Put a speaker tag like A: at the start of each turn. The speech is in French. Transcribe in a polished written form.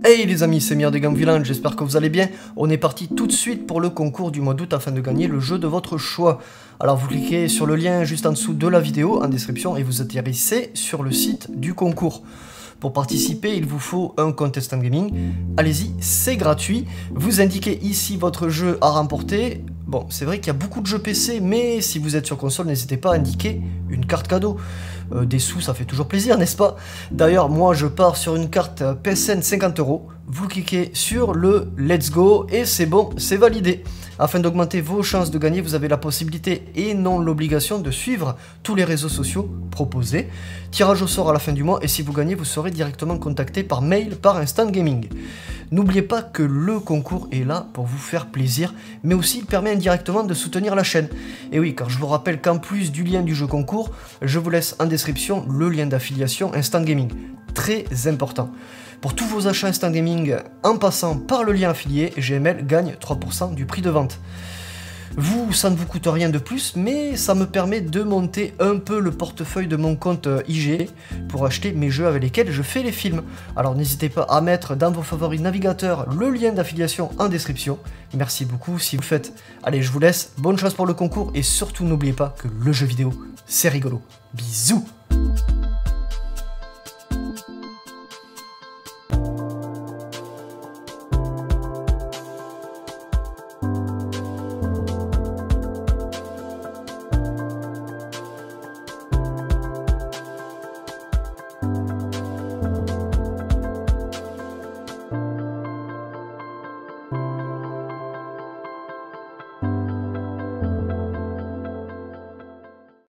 A: Hey les amis, c'est Mir de Gamevillain, j'espère que vous allez bien. On est parti tout de suite pour le concours du mois d'août afin de gagner le jeu de votre choix. Alors vous cliquez sur le lien juste en dessous de la vidéo, en description, et vous atterrissez sur le site du concours. Pour participer, il vous faut un compte Instant Gaming. Allez-y, c'est gratuit. Vous indiquez ici votre jeu à remporter. Bon, c'est vrai qu'il y a beaucoup de jeux PC, mais si vous êtes sur console, n'hésitez pas à indiquer une carte cadeau. Des sous, ça fait toujours plaisir, n'est-ce pas? D'ailleurs, moi, je pars sur une carte PSN 50 €. Vous cliquez sur le Let's Go et c'est bon, c'est validé. Afin d'augmenter vos chances de gagner, vous avez la possibilité et non l'obligation de suivre tous les réseaux sociaux proposés. Tirage au sort à la fin du mois et si vous gagnez, vous serez directement contacté par mail par Instant Gaming. N'oubliez pas que le concours est là pour vous faire plaisir, mais aussi il permet indirectement de soutenir la chaîne. Et oui, car je vous rappelle qu'en plus du lien du jeu concours, je vous laisse en description le lien d'affiliation Instant Gaming. Très important. Pour tous vos achats Instant Gaming, en passant par le lien affilié, GML gagne 3% du prix de vente. Vous, ça ne vous coûte rien de plus, mais ça me permet de monter un peu le portefeuille de mon compte IG pour acheter mes jeux avec lesquels je fais les films. Alors n'hésitez pas à mettre dans vos favoris navigateurs le lien d'affiliation en description. Merci beaucoup si vous le faites. Allez, je vous laisse, bonne chance pour le concours et surtout n'oubliez pas que le jeu vidéo, c'est rigolo. Bisous!